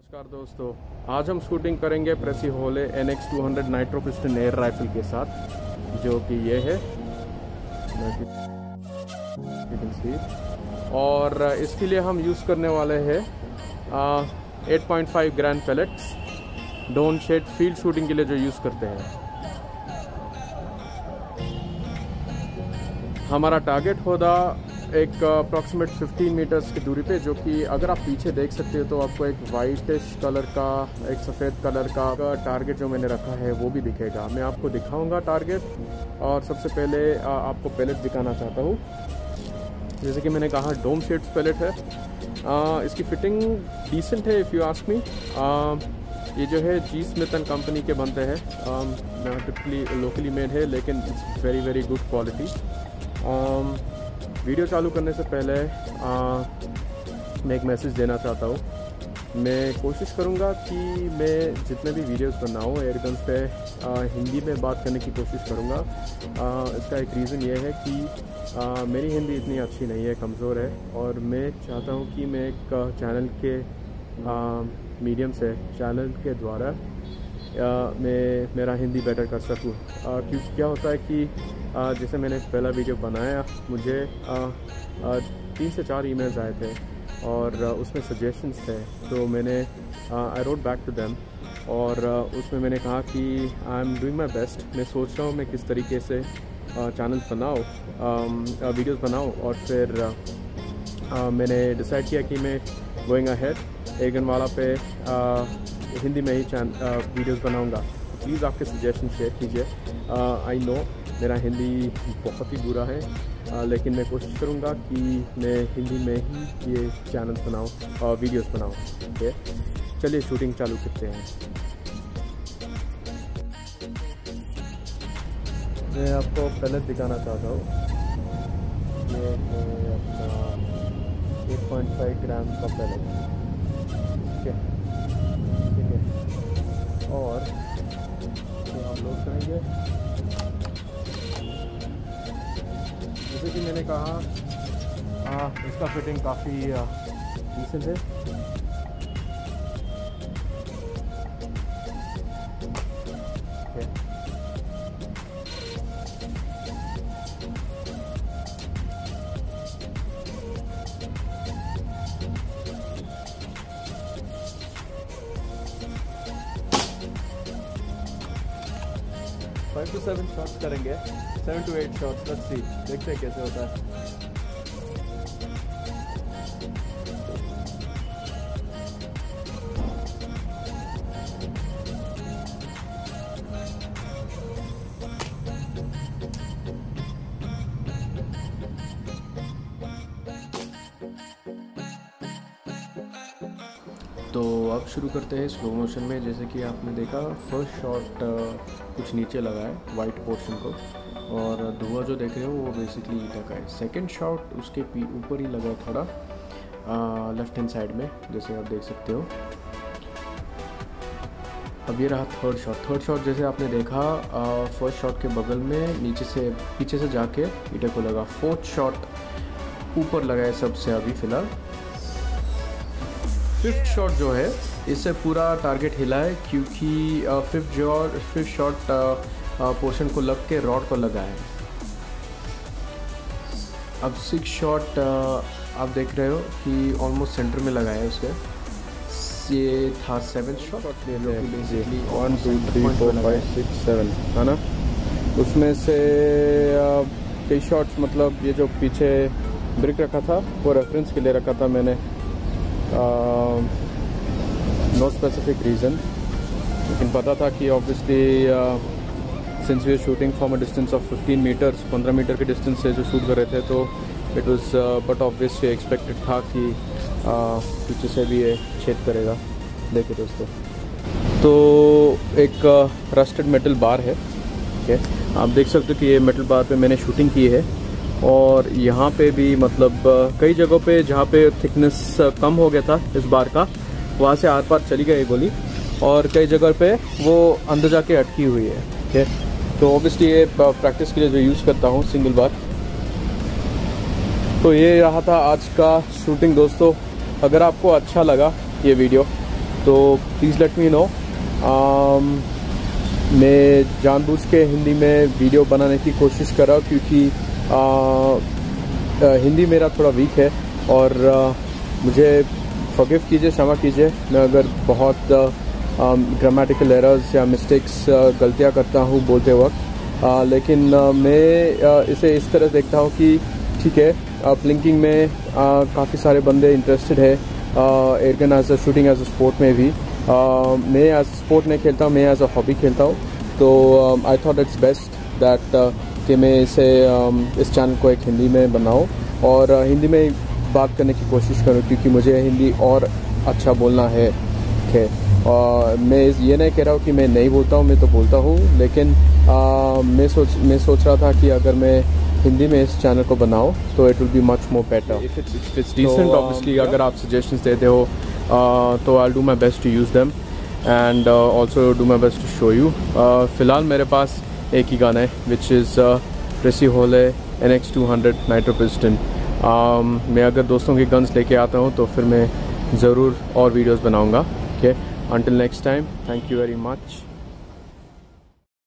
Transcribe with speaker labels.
Speaker 1: नमस्कार दोस्तों, आज हम शूटिंग करेंगे Precihole NX200 nitro piston air rifle के साथ, जो कि ये है और इसके लिए हम यूज़ करने वाले हैं 8.5 grain pellets dome shaped field shooting के लिए जो यूज़ करते हैं। हमारा टारगेट होगा एक अप्रॉक्सीमेट 15 मीटर्स की दूरी पे, जो कि अगर आप पीछे देख सकते हो तो आपको एक वाइटिश कलर का, एक सफ़ेद कलर का टारगेट जो मैंने रखा है वो भी दिखेगा। मैं आपको दिखाऊंगा टारगेट, और सबसे पहले आपको पैलेट दिखाना चाहता हूँ। जैसे कि मैंने कहा, डोम शेड्स पैलेट है। इसकी फिटिंग डिसेंट है इफ़ यू आस्क मी। ये जो है जी स्मिथ एंड कंपनी के बनते हैं, टिपिकली लोकली मेड है, लेकिन it's very very good quality. Video चालू करने से पहले मैं एक मैसेज देना चाहता हूँ। मैं कोशिश करूँगा कि मैं जितने भी वीडियोस बनाऊँ एयरगन्स पे हिंदी में बात करने की कोशिश करूँगा। इसका एक रीज़न ये है कि मेरी हिंदी इतनी अच्छी नहीं है, कमज़ोर है, और मैं चाहता हूँ कि मैं एक चैनल के मीडियम से, चैनल के द्वारा मैं मेरा हिंदी बेटर कर सकूँ। क्योंकि क्या होता है कि जैसे मैंने पहला वीडियो बनाया, मुझे 3 से 4 ईमेल्स आए थे और उसमें सजेशंस थे, तो मैंने I wrote back to them, और उसमें मैंने कहा कि I am doing my best. मैं सोच रहा हूँ मैं किस तरीके से चैनल बनाऊँ, वीडियोस बनाऊँ, और फिर मैंने डिसाइड किया कि मैं गोइंग अहेड एयरगन वाला पे हिंदी में ही वीडियोस बनाऊंगा। प्लीज़ आपके सजेशन शेयर कीजिए। आई नो मेरा हिंदी बहुत ही बुरा है, लेकिन मैं कोशिश करूंगा कि मैं हिंदी में ही ये चैनल बनाऊं और वीडियोस बनाऊं। ओके, चलिए शूटिंग चालू करते हैं। मैं आपको पैलेट दिखाना चाहता हूँ। ये है अपना 8.5 ग्राम का पैलेट। ठीक है, और तो हम लोग करेंगे, जैसे कि मैंने कहा, इसका फिटिंग काफ़ी डिसेंट है। फाइव to 7 शॉट्स करेंगे, 7 to 8 शॉट्स। लेट्स सी, देखते हैं कैसे होता है। तो अब शुरू करते हैं स्लो मोशन में। जैसे कि आपने देखा, फर्स्ट शॉट कुछ नीचे लगा है वाइट पोर्शन को, और धुआं जो देख रहे हो वो बेसिकली ईटा का है। सेकंड शॉट उसके ऊपर ही लगा है, थोड़ा लेफ्ट हैंड साइड में, जैसे आप देख सकते हो। अब ये रहा थर्ड शॉट। थर्ड शॉट जैसे आपने देखा, फर्स्ट शॉट के बगल में नीचे से, पीछे से जाके ईटा को लगा। फोर्थ शॉट ऊपर लगा है सबसे अभी फ़िलहाल। फिफ्थ शॉट जो है, इससे पूरा टारगेट हिला है, क्योंकि फिफ्थ शॉट पोर्शन को लग के रॉड को लगा है। अब सिक्स शॉट आप देख रहे हो कि ऑलमोस्ट सेंटर में लगा है उसके। ये था 7th शॉट। 1 2 3 4 5 6 7 है ना। उसमें से कई शॉट्स, मतलब ये जो पीछे ब्रिक रखा था वो रेफरेंस के लिए रखा था मैंने, नो स्पेसिफिक रीज़न, लेकिन पता था कि obviously since we are shooting from a distance of 15 metres, 15 metre के डिस्टेंस से जो शूट कर रहे थे, तो it was but obviously expected था कि पीछे से भी ये छेद करेगा। देखिए दोस्तों, तो एक रस्टेड मेटल बार है। ठीक है, आप देख सकते हो कि ये मेटल बार पे मैंने शूटिंग की है, और यहाँ पे भी मतलब कई जगहों पे जहाँ पे थिकनेस कम हो गया था इस बार का, वहाँ से आर पार चली गई गोली, और कई जगह पे वो अंदर जाके अटकी हुई है। ठीक है, तो ऑब्वियसली ये प्रैक्टिस के लिए जो यूज़ करता हूँ सिंगल बार। तो ये रहा था आज का शूटिंग दोस्तों। अगर आपको अच्छा लगा ये वीडियो, तो प्लीज़ लेट मी नो। मैं जानबूझ के हिंदी में वीडियो बनाने की कोशिश कर रहा हूँ, क्योंकि हिंदी मेरा थोड़ा वीक है, और मुझे फॉरगिव कीजिए, क्षमा कीजिए मैं अगर बहुत ग्रामेटिकल एरर्स या मिस्टेक्स गलतियाँ करता हूँ बोलते वक्त। लेकिन मैं इसे इस तरह देखता हूँ कि ठीक है, प्लिंकिंग में काफ़ी सारे बंदे इंटरेस्टेड है airgun as a shooting as a sport में भी। मैं एज अ स्पोर्ट नहीं खेलता हूँ, मैं एज अ हॉबी खेलता हूँ। तो I thought it's best that कि मैं इसे इस चैनल को एक हिंदी में बनाऊँ और हिंदी में बात करने की कोशिश करूँ, क्योंकि मुझे हिंदी और अच्छा बोलना है। और मैं ये नहीं कह रहा हूँ कि मैं नहीं बोलता हूँ, मैं तो बोलता हूँ, लेकिन मैं सोच रहा था कि अगर मैं हिंदी में इस चैनल को बनाऊँ तो it will be much more better. If it's decent, obviously अगर आप सजेशंस देते हो तो I will do my best to use them and also do my best to show you. फ़िलहाल मेरे पास एक ही गाना है विच इज़ प्रेसी होले NX200 नाइट्रो पिस्टन। मैं अगर दोस्तों के गन्स लेके आता हूँ तो फिर मैं ज़रूर और वीडियोस बनाऊँगा। Okay, until next time, thank you very much.